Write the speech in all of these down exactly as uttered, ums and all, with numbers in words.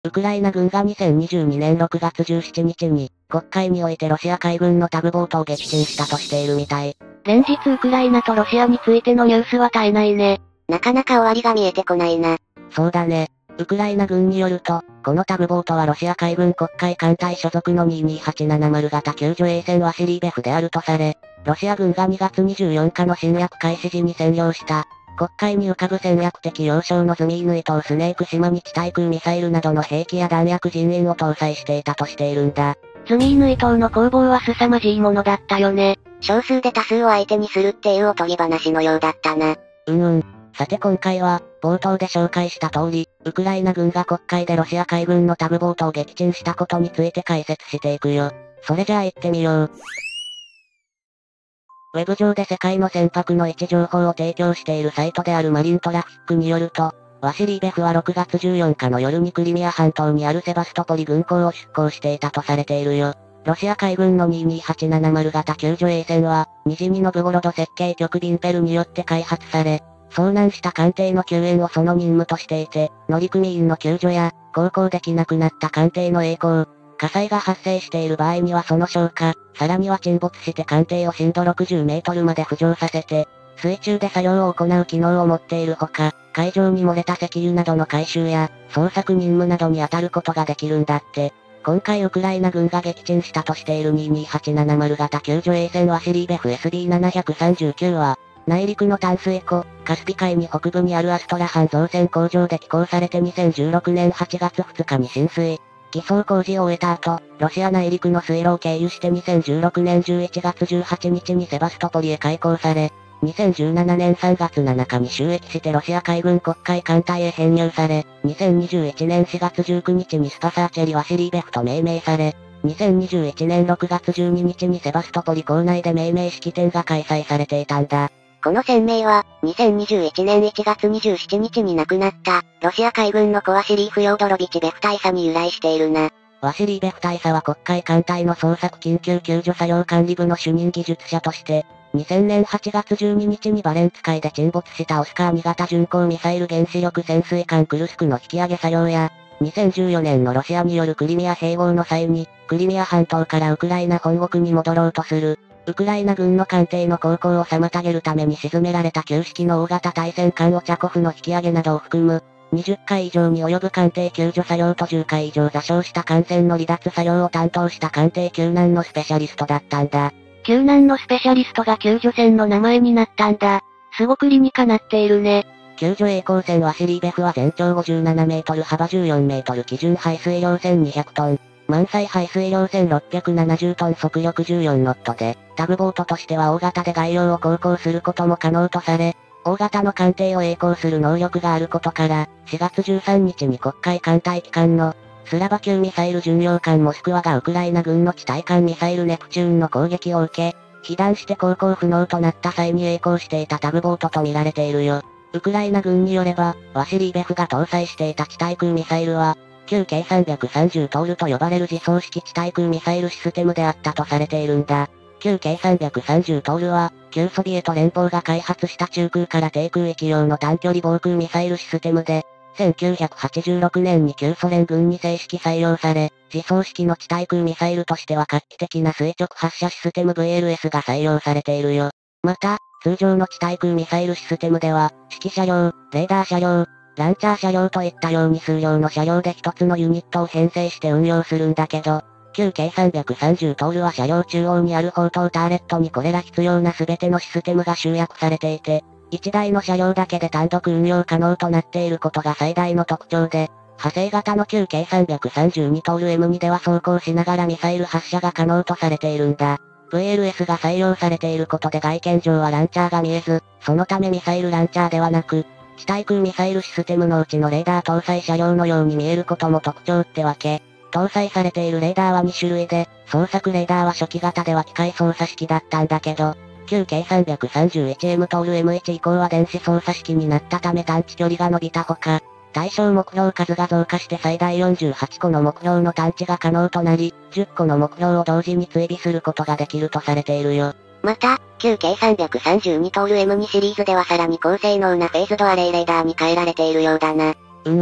ウクライナ軍がにせんにじゅうにねんろくがつじゅうしちにちに、黒海においてロシア海軍のタグボートを撃沈したとしているみたい。 連日ウクライナとロシアについてのニュースは絶えないね。 なかなか終わりが見えてこないな。 そうだね。ウクライナ軍によると、このタグボートはロシア海軍黒海艦隊所属のにーにーはちななまる型救助衛船ワシリーベフであるとされ、ロシア軍がにがつにじゅうよっかの侵略開始時に占領した、黒海に浮かぶ戦略的要衝のズミーヌイ島スネーク島に地対空ミサイルなどの兵器や弾薬人員を搭載していたとしているんだ。 ズミーヌイ島の攻防は凄まじいものだったよね。 少数で多数を相手にするっていうおとぎ話のようだったな。 うんうん。さて今回は、冒頭で紹介した通り、ウクライナ軍が黒海でロシア海軍のタグボートを撃沈したことについて解説していくよ。それじゃあ行ってみよう。ウェブ上で世界の船舶の位置情報を提供しているサイトであるマリントラフィックによると、ワシリーベフはろくがつじゅうよっかの夜にクリミア半島にあるセバストポリ軍港を出港していたとされているよ。ロシア海軍のにーにーはちななまる型救助衛船は、ニジニノブゴロド設計局ビンペルによって開発され、遭難した艦艇の救援をその任務としていて、乗組員の救助や、航行できなくなった艦艇の曳航、火災が発生している場合にはその消火、さらには沈没して艦艇を深度ろくじゅうメートルまで浮上させて、水中で作業を行う機能を持っているほか、海上に漏れた石油などの回収や、捜索任務などに当たることができるんだって。今回ウクライナ軍が撃沈したとしているにーにーはちななまる型救助衛船ワシリーベフ エスビーななさんきゅう は、内陸の淡水湖、カスピ海に北部にあるアストラハン造船工場で寄港されてにせんじゅうろくねんはちがつふつかに浸水。偽装工事を終えた後、ロシア内陸の水路を経由してにせんじゅうろくねんじゅういちがつじゅうはちにちにセバストポリへ開港され、にせんじゅうななねんさんがつなのかに就役してロシア海軍黒海艦隊へ編入され、にせんにじゅういちねんしがつじゅうくにちにスパサーチェリワシリーベフと命名され、にせんにじゅういちねんろくがつじゅうににちにセバストポリ港内で命名式典が開催されていたんだ。 この船名は、にせんにじゅういちねんいちがつにじゅうしちにちに亡くなった、ロシア海軍のコワシリーフ・ヨードロビチ・ベフ大佐に由来しているな。 ワシリーベフ大佐は黒海艦隊の捜索緊急救助作業管理部の主任技術者として、にせんねんはちがつじゅうににちにバレンツ海で沈没したオスカーに型巡航ミサイル原子力潜水艦クルスクの引き上げ作業や、にせんじゅうよねんのロシアによるクリミア併合の際に、クリミア半島からウクライナ本国に戻ろうとする、ウクライナ軍の艦艇の航行を妨げるために沈められた旧式の大型対戦艦オチャコフの引き上げなどを含む、にじゅっかい以上に及ぶ艦艇救助作業とじゅっかい以上座礁した艦船の離脱作業を担当した艦艇救難のスペシャリストだったんだ。 救難のスペシャリストが救助船の名前になったんだ。すごく理にかなっているね。 救助曳航船ワシリーベフは全長ごじゅうななメートル幅じゅうよんメートル基準排水量せんにひゃくトン。満載排水量せんろっぴゃくななじゅうトン速力じゅうよんノットで、タグボートとしては大型で外洋を航行することも可能とされ、大型の艦艇を曳航する能力があることから、しがつじゅうさんにちに黒海艦隊機関の、スラバ級ミサイル巡洋艦モスクワがウクライナ軍の地対艦ミサイルネプチューンの攻撃を受け、被弾して航行不能となった際に曳航していたタグボートと見られているよ。ウクライナ軍によれば、ワシリーベフが搭載していた地対空ミサイルは、旧 ケーさんびゃくさんじゅう トールと呼ばれる自走式地対空ミサイルシステムであったとされているんだ。旧 ケーさんびゃくさんじゅう トールは、旧ソビエト連邦が開発した中空から低空域用の短距離防空ミサイルシステムで、せんきゅうひゃくはちじゅうろくねんに旧ソ連軍に正式採用され、自走式の地対空ミサイルとしては画期的な垂直発射システム ブイエルエス が採用されているよ。また、通常の地対空ミサイルシステムでは、指揮車両、レーダー車両、ランチャー車両といったように数両の車両で一つのユニットを編成して運用するんだけど、旧 ケーさんびゃくさんじゅう トールは車両中央にある砲塔ターレットにこれら必要な全てのシステムが集約されていて、いちだいの車両だけで単独運用可能となっていることが最大の特徴で、派生型の旧 ケーさんびゃくさんじゅうに トール エムに では走行しながらミサイル発射が可能とされているんだ。ブイエルエス が採用されていることで外見上はランチャーが見えず、そのためミサイルランチャーではなく、地対空ミサイルシステムのうちのレーダー搭載車両のように見えることも特徴ってわけ。搭載されているレーダーはにしゅるいで、捜索レーダーは初期型では機械操作式だったんだけど、旧 ケーさんびゃくさんじゅういちエム トール エムワン 以降は電子操作式になったため探知距離が伸びたほか、対象目標数が増加して最大よんじゅうはちこの目標の探知が可能となり、じゅっこの目標を同時に追尾することができるとされているよ。 また、旧 ケーさんびゃくさんじゅうに トール エムツー シリーズではさらに高性能なフェーズドアレイレーダーに変えられているようだな。 うんうん。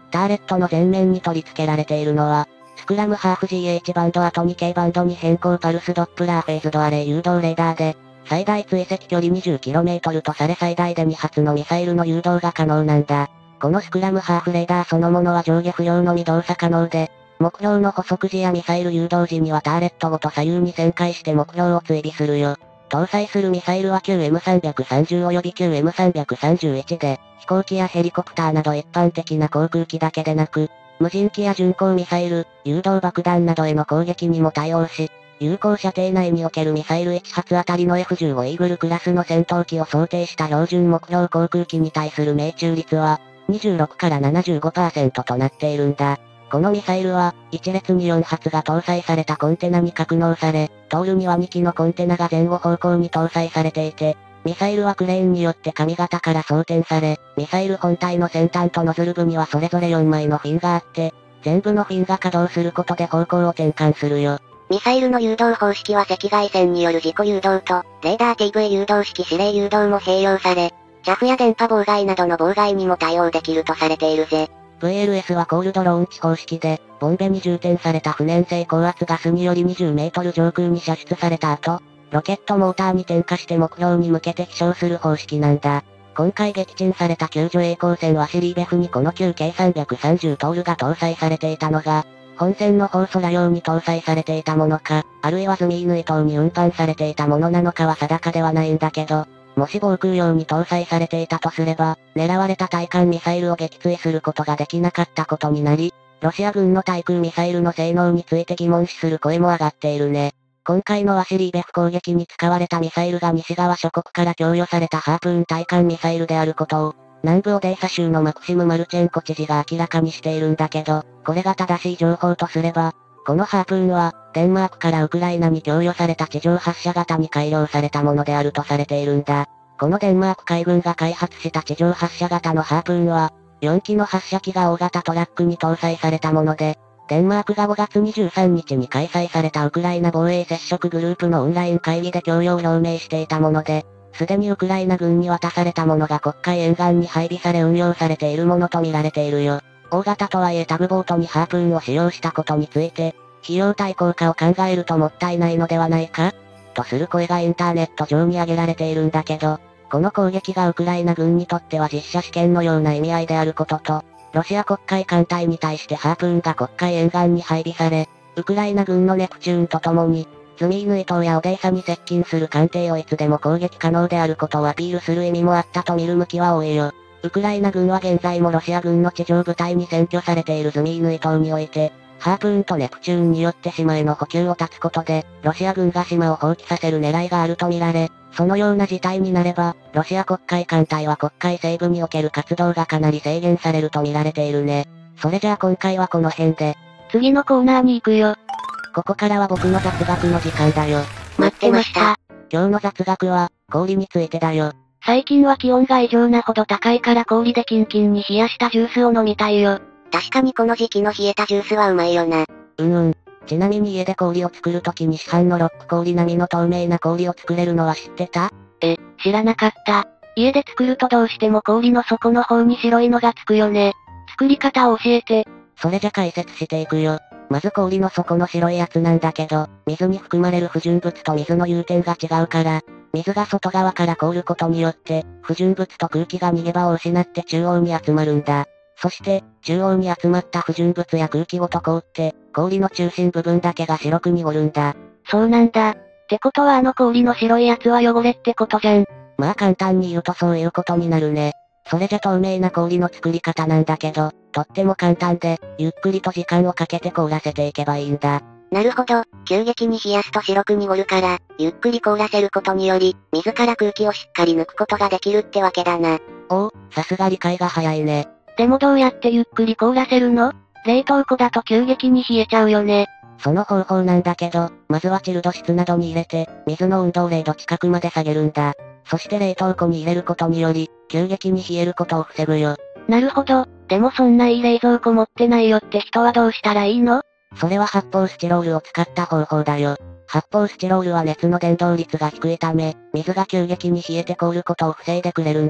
ターレットの前面に取り付けられているのは、スクラムハーフ ジーエイチ バンドあと にケー バンドに変更パルスドップラーフェイズドアレイ誘導レーダーで、最大追跡距離 にじゅっキロメートル とされ最大でに発のミサイルの誘導が可能なんだ。このスクラムハーフレーダーそのものは上下不要のみ動作可能で、目標の捕捉時やミサイル誘導時にはターレットごと左右に旋回して目標を追尾するよ。搭載するミサイルは キューエムさんさんゼロ および キューエムさんさんいち で、飛行機やヘリコプターなど一般的な航空機だけでなく、無人機や巡航ミサイル、誘導爆弾などへの攻撃にも対応し、有効射程内におけるミサイルいち発あたりの エフじゅうご イーグルクラスの戦闘機を想定した標準目標航空機に対する命中率は、にじゅうろくからななじゅうごパーセント となっているんだ。このミサイルは、一列によん発が搭載されたコンテナに格納され、通るにはに機のコンテナが前後方向に搭載されていて、ミサイルはクレーンによって上型から装填され、ミサイル本体の先端とノズル部にはそれぞれよんまいのフィンがあって、全部のフィンが稼働することで方向を転換するよ。 ミサイルの誘導方式は赤外線による自己誘導と、レーダー ティーブイ 誘導式指令誘導も併用され、ジャフや電波妨害などの妨害にも対応できるとされているぜ。 ブイエルエス はコールドローンチ方式で、ボンベに充填された不燃性高圧ガスによりにじゅうメートル上空に射出された後、ロケットモーターに点火して目標に向けて飛翔する方式なんだ。今回撃沈された救助栄光船ワシリーベフにこの キューケーさんさんゼロ トールが搭載されていたのが、本船の方空用に搭載されていたものか、あるいはズミーヌイ島に運搬されていたものなのかは定かではないんだけど、もし防空用に搭載されていたとすれば、狙われた対艦ミサイルを撃墜することができなかったことになり、ロシア軍の対空ミサイルの性能について疑問視する声も上がっているね。今回のワシリーベフ攻撃に使われたミサイルが西側諸国から供与されたハープーン対艦ミサイルであることを、南部オデーサ州のマクシム・マルチェンコ知事が明らかにしているんだけど、これが正しい情報とすれば、このハープーンは、デンマークからウクライナに供与された地上発射型に改良されたものであるとされているんだ。このデンマーク海軍が開発した地上発射型のハープーンは、よん機の発射機が大型トラックに搭載されたもので、デンマークがごがつにじゅうさんにちに開催されたウクライナ防衛接触グループのオンライン会議で供与を表明していたもので、すでにウクライナ軍に渡されたものが黒海沿岸に配備され運用されているものと見られているよ。大型とはいえタグボートにハープーンを使用したことについて、費用対効果を考えるともったいないのではないかとする声がインターネット上に上げられているんだけど、この攻撃がウクライナ軍にとっては実射試験のような意味合いであることと、ロシア黒海艦隊に対してハープーンが黒海沿岸に配備され、ウクライナ軍のネプチューンと共に、ズミーヌイ島やオデーサに接近する艦艇をいつでも攻撃可能であることをアピールする意味もあったと見る向きは多いよ。ウクライナ軍は現在もロシア軍の地上部隊に占拠されているズミーヌイ島において、ハープーンとネプチューンによって島への補給を断つことで、ロシア軍が島を放棄させる狙いがあると見られ、そのような事態になれば、ロシア黒海艦隊は黒海西部における活動がかなり制限されると見られているね。それじゃあ今回はこの辺で。 次のコーナーに行くよ。 ここからは僕の雑学の時間だよ。 待ってました。 今日の雑学は、氷についてだよ。 最近は気温が異常なほど高いから氷でキンキンに冷やしたジュースを飲みたいよ。 確かにこの時期の冷えたジュースはうまいよな。 うんうん。ちなみに家で氷を作るときに市販のロック氷並みの透明な氷を作れるのは知ってた？ え、知らなかった。家で作るとどうしても氷の底の方に白いのがつくよね。作り方を教えて。 それじゃ解説していくよ。まず氷の底の白いやつなんだけど、水に含まれる不純物と水の融点が違うから、水が外側から凍ることによって、不純物と空気が逃げ場を失って中央に集まるんだ。そして、中央に集まった不純物や空気ごと凍って、氷の中心部分だけが白く濁るんだ。 そうなんだ。ってことはあの氷の白いやつは汚れってことじゃん。 まあ簡単に言うとそういうことになるね。それじゃ透明な氷の作り方なんだけど、とっても簡単で、ゆっくりと時間をかけて凍らせていけばいいんだ。 なるほど、急激に冷やすと白く濁るから、ゆっくり凍らせることにより、水から空気をしっかり抜くことができるってわけだな。 おお、さすが理解が早いね。 でもどうやってゆっくり凍らせるの？冷凍庫だと急激に冷えちゃうよね。 その方法なんだけど、まずはチルド室などに入れて、水の温度をれいど近くまで下げるんだ。そして冷凍庫に入れることにより、急激に冷えることを防ぐよ。 なるほど。でもそんないい冷蔵庫持ってないよって人はどうしたらいいの？ それは発泡スチロールを使った方法だよ。発泡スチロールは熱の伝導率が低いため、水が急激に冷えて凍ることを防いでくれるんだ。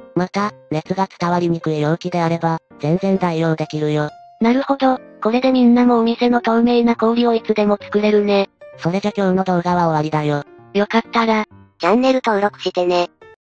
また、熱が伝わりにくい容器であれば、全然代用できるよ。 なるほど、これでみんなもお店の透明な氷をいつでも作れるね。 それじゃ今日の動画は終わりだよ。 よかったら、 チャンネル登録してね。